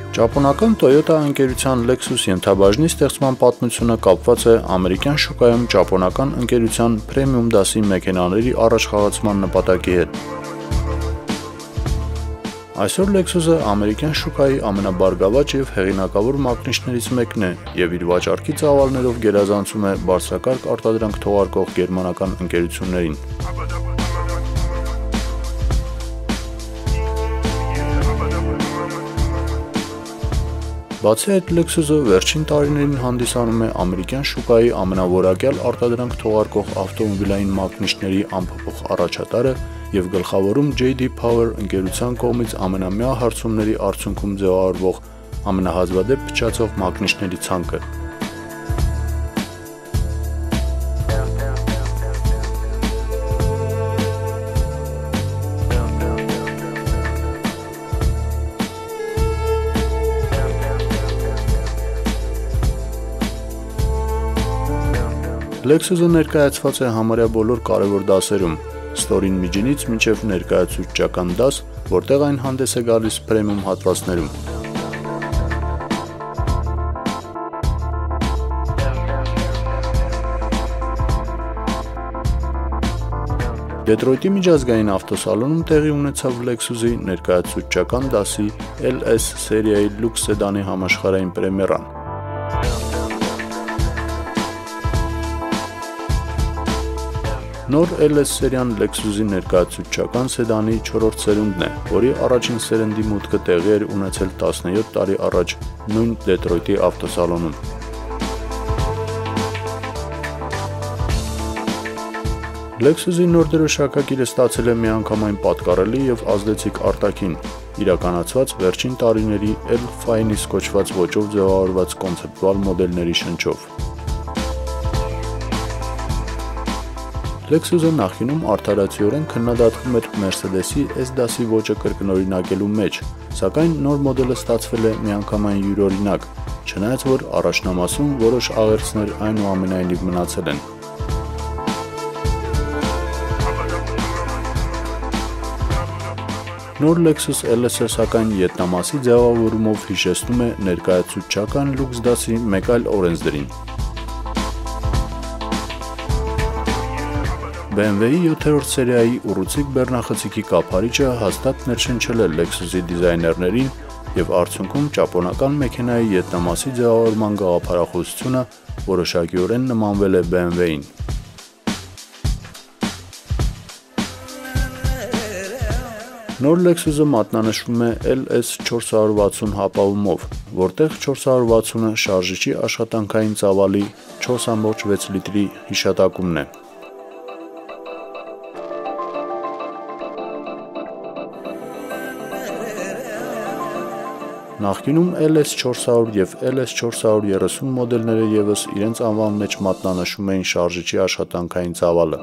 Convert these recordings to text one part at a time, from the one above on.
Ճապոնական Toyota ընկերության Lexus ենթաբաժնի ստեղծման պատմությունը կապված է ամերիկյան շուկայում ճապոնական ընկերության պրեմիում դասի մեքենաների առաջխաղացման նպատակի հետ։ Այսօր Lexus-ը ամերիկյան շուկայի ամենաբարգավաճ եւ հեղինակավոր մակնիշներից մեկն է եւ իր վաճառքի ծավալներով գերազանցում է բարձրակարգ արտադրանք թողարկող գերմանական ընկերություններին։ Բացի այդ, Lexus-ը վերջին տարիներին հանդիսանում է ամերիկյան շուկայի ամենաորակյալ արտադրանք թողարկող ավտոմոբիլային մակնիշների անփոփոխ առաջատարը եւ գլխավորում J.D. Power ընկերության կողմից ամենամյա հարցումների արդյունքում ձևավորվող ամենահազվադեպ փչացող մակնիշների ցանկը։ Lexus-ը ներկայացված է համարյա բոլոր կարևոր դասերում, ստորին միջինից մինչև ներկայացուցչական դաս, որտեղ այն հանդես է գալիս պրեմիում հատվածներում։ Դետրոյթի միջազգային ավտոսալոնում տեղի ունեցավ Lexus-ի ներկայացուցչական դասի LS սերիայի լյուքս սեդանի համաշխարհային պրեմիերան։ Նոր LS սերիան Lexus-ի ներկայացուցչական սեդանի 4-րդ սերունդն է, որի առաջին սերնդի մուտքը տեղի էր ունեցել 17 տարի առաջ նույն Դետրոյթի ավտոսալոնում։ Lexus-ի նոր դրոշակագիրը ստացել է միանգամայն պատկառելի եւ ազդեցիկ արտաքին, իրականացված վերջին տարիների L-Finis կոչված ոճով ձևավորված կոնցեպտուալ մոդելների շնչով։ Lexus-ը նախինում արդարացիորեն քննադատվում էր Mercedes-ի S-դասի ոճը կրկնօրինակելու մեջ, սակայն նոր մոդելը ստացվել է միանգամայն յուրօրինակ, չնայած որ առաջնամասում որոշ աղերցներ այնուամենայնիվ մնացել են։ Նոր Lexus LS-ը սակայն ետնամասի ձևավորումով հիշեցնում է ներկայացուցչական լյուքս դասի մեկ այլ օրենսդրին։ BMW-ի 7-րդ սերիայի ուռուցիկ բեռնախցիկի կափարիչը հաստատ ներշնչել է Lexus-ի դիզայներներին եւ արդյունքում ճապոնական մեքենայի ետնամասի ձևավորման գաղափարախոսությունը որոշակիորեն նմանվել է BMW-ին։ Նոր Lexus-ը մատնանշվում է LS460 հապավումով, որտեղ 460-ը շարժիչի աշխատանքային ծավալի 4.6 լիտրի հիշատակումն է։ Նախկինում LS400 եւ LS430 մոդելները եւս իրենց անվան մեջ մատնանշում էին շարժիչի աշխատանքային ծավալը։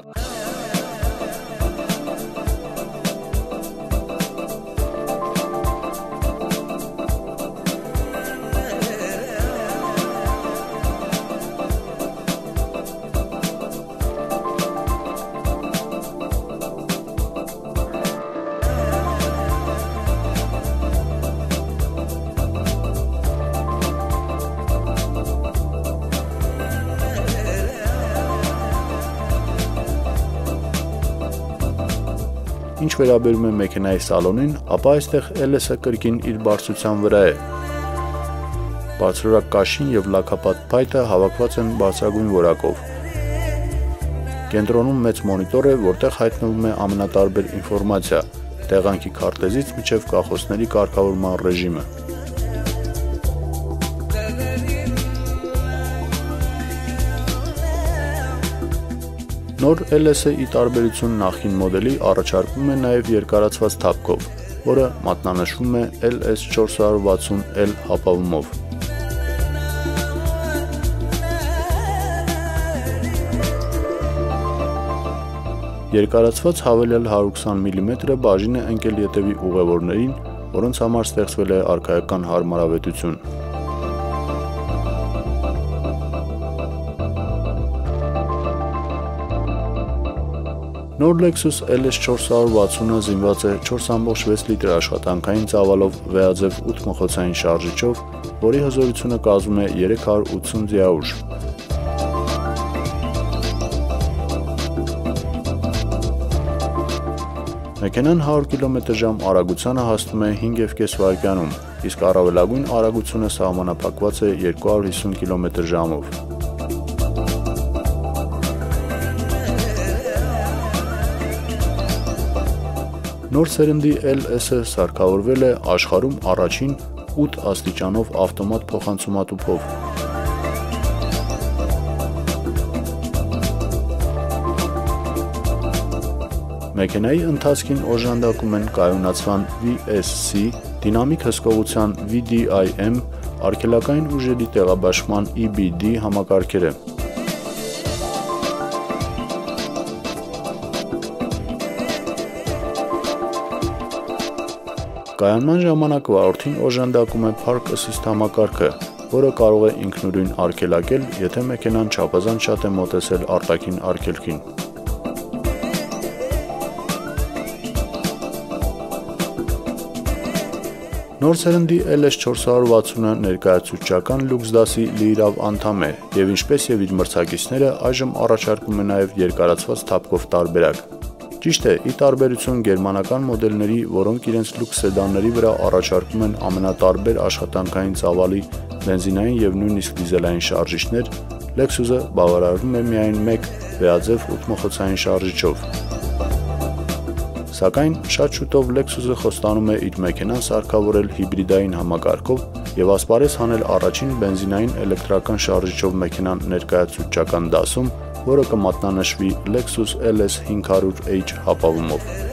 Ինչ վերաբերում է մեքենայի սալոնին, ապա այստեղ LS-ը կրկին իր բարձրության վրա է։ Բարձրորակ կաշին եւ լաքապատ փայտը հավաքված են բարձրագույն որակով։ Կենտրոնում մեծ մոնիտոր է, որտեղ հայտնվում է ամենատարբեր ինֆորմացիա, տեղանքի քարտեզից մինչև կախոսների կարգավորման ռեժիմը։ Նոր LS-ը ի տարբերություն նախկին մոդելի առաջարկվում է նաև երկարացված թափքով, որը մատնանշվում է LS460L հապավումով։ Երկարացված հավելյալ 120 մմ-ը բաժին է ընկել ետևի ուղևորներին, որոնց համար ստեղծվել է արքայական հարմարավետություն։ Նոր Lexus LS 460-ը զինված է 4.6 լիտր աշխատանքային ծավալով վեաձև 8 մխոցային շարժիչով, որի հզորությունը կազմում է 380 դիաուժ։ Մեքենան 100 կմ/ժ արագությանը հասնում է 5,5 վայրկյանում, իսկ առավելագույն արագությունը սահմանափակված է 250 կմ/ժ-ով։ Նոր սերնդի LS-ը սարքավորվել է աշխարհում առաջին 8 աստիճանով ավտոմատ փոխանցումատուփով։ Մեքենայի ընթացքին օժանդակում են կայունացման VSC, դինամիկ հսկողության VDIM, արգելակային ուժերի տեղաբաշխման EBD համակարգերը։ Կայանման ժամանակ վարորդին օժանդակում է Park Assist համակարգը, որը կարող է ինքնուրույն արգելակել, եթե մեքենան չափազանց շատ է մոտեցել արտաքին արգելքին։ Նոր սերնդի LS 460-ը ներկայացուցչական լյուքս դասի լիիրավ անդամ է և ինչպես և իր մրցակիցները այժմ առաջարկում է նաև երկարացված թափքով տարբերակ։ Ճիշտ է, ի տարբերություն գերմանական մոդելների, որոնք իրենց լյուքս սեդանների վրա առաջարկում են ամենատարբեր աշխատանքային ծավալի բենզինային և նույնիսկ դիզելային շարժիչներ, Lexus-ը բավարարվում է միայն մեկ վեաձև 8 մխոցային շարժիչով։ Սակայն շատ շուտով Lexus-ը խոստանում է իր մեքենան սարքավորել հիբրիդային համակարգով և ասպարեզ հանել առաջին բենզինային էլեկտրական շարժիչով մեքենան ներկայացուցչական դասում, որը կմատնանշվի Lexus LS 500H հապավումով։